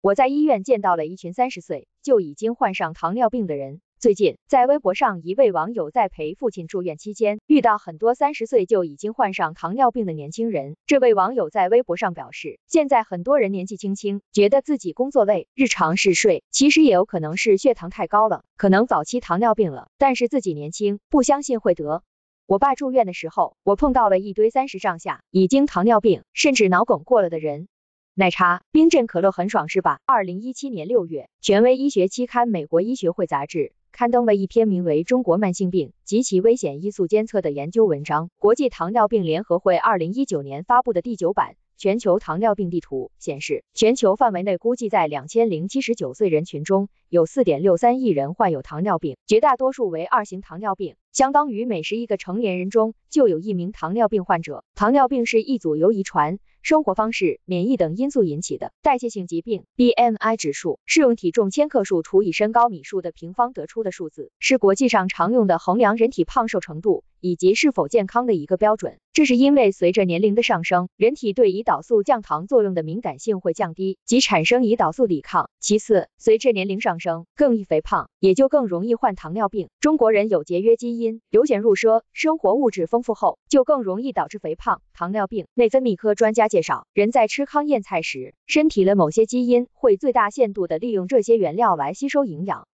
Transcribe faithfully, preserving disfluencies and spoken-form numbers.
我在医院见到了一群三十岁就已经患上糖尿病的人。最近，在微博上，一位网友在陪父亲住院期间，遇到很多三十岁就已经患上糖尿病的年轻人。这位网友在微博上表示，现在很多人年纪轻轻，觉得自己工作累，日常嗜睡，其实也有可能是血糖太高了，可能早期糖尿病了，但是自己年轻，不相信会得。我爸住院的时候，我碰到了一堆三十上下，已经糖尿病，甚至脑梗过了的人。奶茶、冰镇可乐很爽是吧？二零一七年六月，权威医学期刊《美国医学会杂志》刊登了一篇名为《中国慢性病及其危险因素监测》的研究文章。国际糖尿病联合会二零一九年发布的第九版全球糖尿病地图显示，全球范围内估计在两千零七十九岁人群中，有 四点六三亿人患有糖尿病，绝大多数为二型糖尿病，相当于每十一个成年人中就有一名糖尿病患者。糖尿病是一组由遗传、生活方式、免疫等因素引起的代谢性疾病。B M I 指数是用体重千克数除以身高米数的平方得出的数字，是国际上常用的衡量人体胖瘦程度以及是否健康的一个标准。这是因为随着年龄的上升，人体对胰岛素降糖作用的敏感性会降低，即产生胰岛素抵抗。其次，随着年龄上升，更易肥胖，也就更容易患糖尿病。中国人有节约基因，由俭入奢，生活物质丰富后，就更容易导致肥胖、糖尿病。内分泌科专家介绍，人在吃糠咽菜时，身体的某些基因会最大限度的利用这些原料来吸收营养，